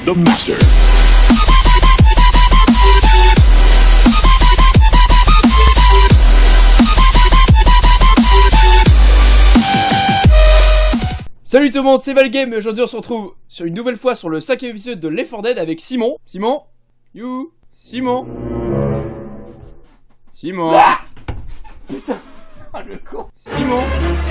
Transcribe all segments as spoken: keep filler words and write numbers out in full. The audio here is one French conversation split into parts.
the Master. Salut tout le monde, c'est Valgame et aujourd'hui on se retrouve sur une nouvelle fois sur le cinquième épisode de Left four Dead avec Simon. Simon You Simon Simon ah Putain ah, le con Simon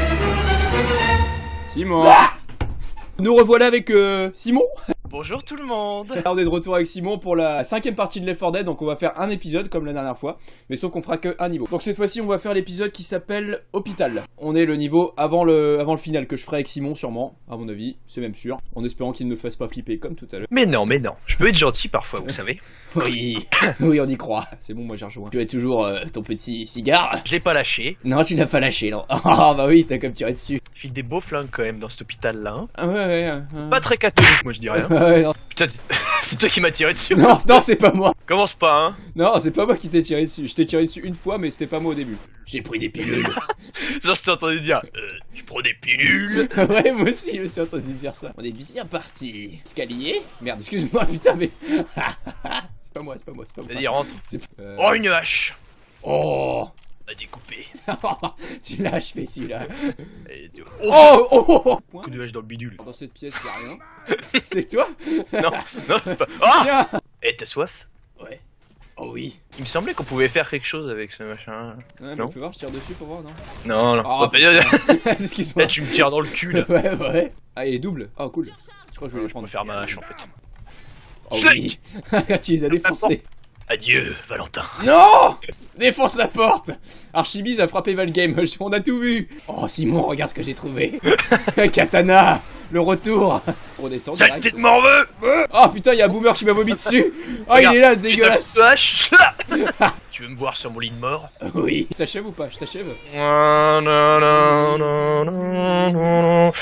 Simon ah Nous revoilà avec euh, Simon. Bonjour tout le monde. On est de retour avec Simon pour la cinquième partie de Left four Dead, donc on va faire un épisode comme la dernière fois, mais sauf qu'on fera que un niveau. Donc cette fois-ci on va faire l'épisode qui s'appelle Hôpital. On est le niveau avant le, avant le final que je ferai avec Simon sûrement, à mon avis, c'est même sûr, en espérant qu'il ne me fasse pas flipper comme tout à l'heure. Mais non, mais non, je peux être gentil parfois, vous savez. Oui, oui on y croit. C'est bon, moi j'ai rejoint. Tu as toujours euh, ton petit cigare? Je l'ai pas lâché. Non, tu l'as pas lâché, non. Ah bah oui, t'as comme tiré dessus. Je file des beaux flingues quand même dans cet hôpital là. Hein. Ah ouais, ouais, ouais, ouais. Pas très catholique, moi je dirais. Hein. Ouais, non. Putain, c'est toi qui m'as tiré dessus. Non, non, c'est pas moi. Commence pas, hein. Non, c'est pas moi qui t'ai tiré dessus. Je t'ai tiré dessus une fois, mais c'était pas moi au début. J'ai pris des pilules. Genre, je t'ai entendu dire, euh, tu prends des pilules. Ouais, moi aussi, je me suis entendu dire ça. On est bien parti. Escalier. Merde, excuse-moi, putain, mais. C'est pas moi, c'est pas moi, c'est pas moi. Vas-y, rentre. Euh... Oh, une hache. Oh. À découper. Tu l'as achevé celui-là. Oh, oh, oh, oh. Coup de hache dans le bidule. Dans cette pièce, y'a rien. C'est toi? Non, non, c'est pas. Oh Tiens. Eh, t'as soif? Ouais. Oh oui. Il me semblait qu'on pouvait faire quelque chose avec ce machin. Ouais, non. on peut voir, je tire dessus pour voir, non? Non, non. Oh, bah, excuse-moi. Là, tu me tires dans le cul là. Ouais, ouais. Ah, il est double. Oh, cool. Je crois que je vais les prendre. faire ma hache en fait. Oh oui. Tu les as défoncés. Adieu, Valentin. Non! Défonce la porte! Archibise a frappé Valgame, on a tout vu! Oh Simon, regarde ce que j'ai trouvé! Katana! Le retour! On descend direct. Saleté de morveux! Oh putain, y'a un boomer qui m'a vomi dessus! Oh, il est là, dégueulasse! Tu veux me voir sur mon lit de mort? Oui. Je t'achève ou pas? Je t'achève? Non, non, non, non, non, non.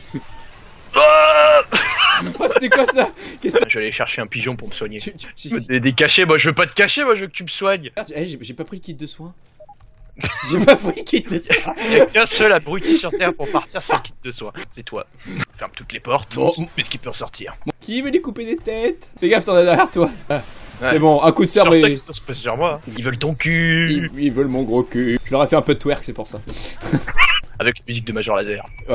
Oh, c'était quoi ça? Qu'est-ce que je vais aller chercher un pigeon pour me soigner. tu, tu, des, des cachets, moi je veux pas te cacher, moi je veux que tu me soignes. Hey, j'ai pas pris le kit de soins. J'ai pas pris le kit de soins. Y'a qu'un seul abruti sur terre pour partir sans kit de soins. C'est toi. Ferme toutes les portes, bon. Mais ce qui peut ressortir. Qui veut lui couper des têtes? Fais gaffe, t'en as derrière toi. Ah. Ouais. C'est bon, un coup de sabre et... Ça se passe sur moi. Ils veulent ton cul. Ils, ils veulent mon gros cul. Je leur ai fait un peu de twerk, c'est pour ça. Avec la musique de Major Laser. Ouais.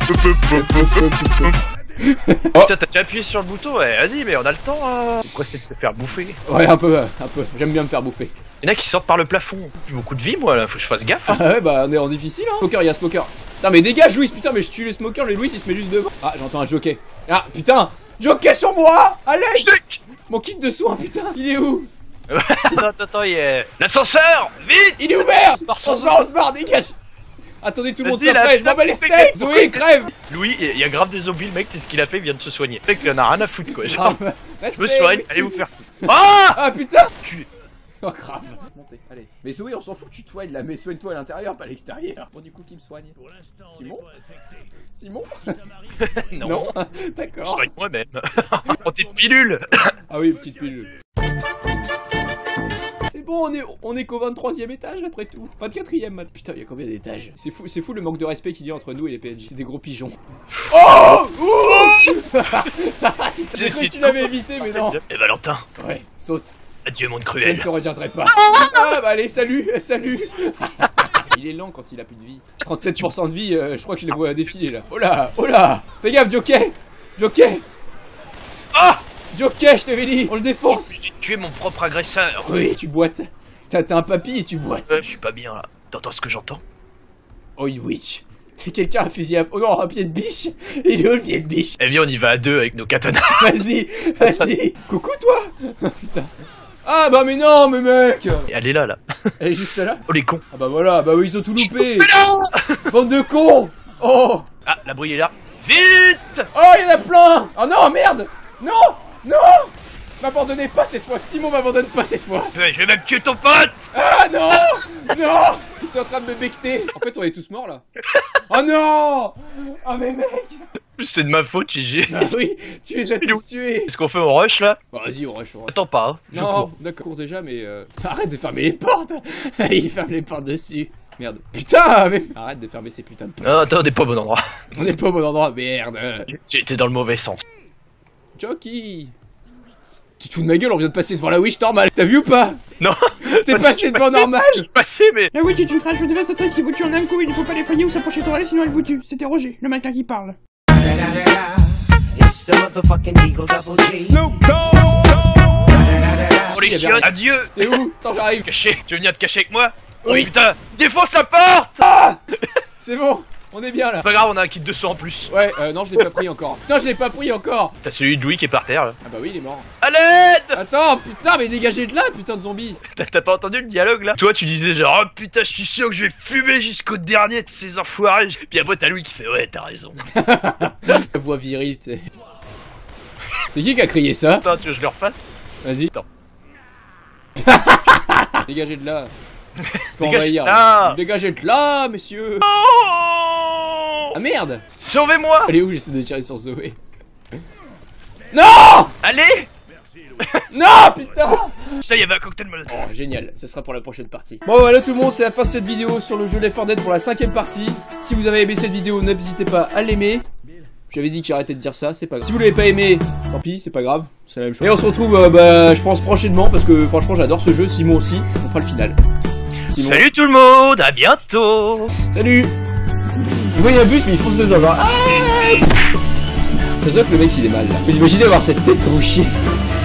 Oh. Putain, t'as déjà appuyé sur le bouton? Ouais, vas-y, mais on a le temps. Hein. Pourquoi c'est de te faire bouffer? Ouais, un peu, un peu. J'aime bien me faire bouffer. Y'en a qui sortent par le plafond. Plus beaucoup de vie, moi, là. Faut que je fasse gaffe. Hein. Ah ouais, bah on est en difficile, hein. Smoker, y'a Smoker. Putain, mais dégage, Louis, putain, mais je tue le Smoker. Le Louis, il se met juste devant. Ah, j'entends un jockey. Ah, putain, jockey sur moi. Allez. Mon kit de soins, putain. Il est où? Attends, attends, il est... L'ascenseur. Vite. Il est ouvert. On se barre, on se barre, dégage. Attendez, tout le monde s'apprête, je m'en bats les steaks! Oui, crève! Louis, il y a grave des zombies, le mec, c'est ce qu'il a fait, il vient de se soigner. Le mec, il en a rien à foutre, quoi. Genre, ah, je me soigne, allez vous faire foutre. Ah! Ah putain! Tu... Oh, grave! Montez, allez. Mais Zoé, on s'en fout que tu te soignes là, mais soigne-toi à l'intérieur, pas à l'extérieur. Bon, du coup, qui me soigne? Simon? Simon? Non. Non. Je D'accord. soigne moi-même. Prends tes pilules! Ah oui, petite pilule. C'est bon, on est, on est qu'au vingt-troisième étage après tout. vingt-quatrième, man. Putain, il y a combien d'étages? C'est fou, c'est fou le manque de respect qu'il y a entre nous et les P N J. C'est des gros pigeons. Oh! J'ai cru que tu l'avais évité, mais non. Et Valentin. Ouais, saute. Adieu, monde Je cruel. ne te reviendrai pas. Ah bah allez, salut, salut. Il est lent quand il a plus de vie. trente-sept pour cent de vie, euh, je crois que je les vois défiler là. Oh là, oh là. Fais gaffe, Jockey. Jockey. Ah! Jockey, je t'avais dit, on le défonce. J'ai tué mon propre agresseur. Oui, tu boites. T'as un papy et tu boites. Euh, je suis pas bien là. T'entends ce que j'entends? Oh, witch. T'es quelqu'un un fusil à... Oh non, un pied de biche. Il est où le pied de biche? Eh viens, on y va à deux avec nos katanas. Vas-y, vas-y. Coucou toi. Oh, putain. Ah bah mais non, mais mec. Elle est là, là. Elle est juste là. Oh les cons. Ah bah voilà, bah oui, ils ont tout loupé. Bande de cons. Oh. Ah, la bruit est là. Vite. Oh, il y en a plein. Oh non, merde. Non, non. M'abandonnez pas cette fois. Simon m'abandonne pas cette fois. Je vais même tuer ton pote. Ah non. Non. Ils sont en train de me becter. En fait, on est tous morts là. Oh non. Oh mais mec. C'est de ma faute, Gigi. Ah oui, tu les as tous tués. Qu'est-ce qu'on fait, on rush là? Bon, vas-y, on rush, on rush. Attends pas, hein. Je Non, cours. d'accord déjà, mais euh... arrête de fermer les portes. Il ferme les portes dessus. Merde. Putain, mais... Arrête de fermer ces putains de portes. Non, attends, on est pas au bon endroit. On est pas au bon endroit, merde. J'ai été dans le mauvais sens. Chucky. Tu te fous de ma gueule, on vient de passer devant la Wish normale. T'as vu ou pas? Non. T'es passé devant normal. Je suis passé, mais... La Witch est une créature dévastatrice qui vous tue en un coup, il ne faut pas l'effrayer ou s'approcher trop d'elle sinon elle vous tue. C'était Roger, le mannequin qui parle. Oh les chiottes, adieu. T'es où? Attends, j'arrive. Caché, tu veux venir te cacher avec moi? Oh Oui. putain, défonce la porte. Ah. C'est bon, on est bien là. Pas grave, on a un kit de sang en plus. Ouais, euh, non, je l'ai pas pris encore. Putain, je l'ai pas pris encore. T'as celui de Louis qui est par terre là. Ah bah oui, il est mort. À l'aide. Attends, putain, mais dégagez de là, putain de zombie. T'as pas entendu le dialogue là? Toi tu disais genre oh putain je suis sûr que je vais fumer jusqu'au dernier de ces enfoirés. Puis après t'as Louis qui fait ouais t'as raison. La voix virile, t'sais. C'est qui qui a crié ça? Attends tu veux que je le refasse? Vas-y. Attends. Dégagez de là. Faut Dégage- envahir. Ah. Dégagez de là, messieurs. Oh Ah merde. Sauvez-moi. Elle est où? J'essaie de tirer sur Zoé. Non. Allez. Non, putain. Putain y'avait un cocktail molotov. Oh, génial, ça sera pour la prochaine partie. Bon voilà tout le monde, c'est la fin de cette vidéo sur le jeu Left four Dead pour la cinquième partie. Si vous avez aimé cette vidéo, n'hésitez pas à l'aimer. J'avais dit que j'arrêtais de dire ça, c'est pas grave. Si vous l'avez pas aimé, tant pis, c'est pas grave, c'est la même chose. Et on se retrouve, euh, bah, je pense prochainement, parce que franchement j'adore ce jeu, Simon aussi, on fera le final. Simon. Salut tout le monde, à bientôt. Salut. Vous voyez un bus, mais il fonce dedans, genre... Ah ça se voit que le mec il est mal là. Vous imaginez avoir cette tête gros chier.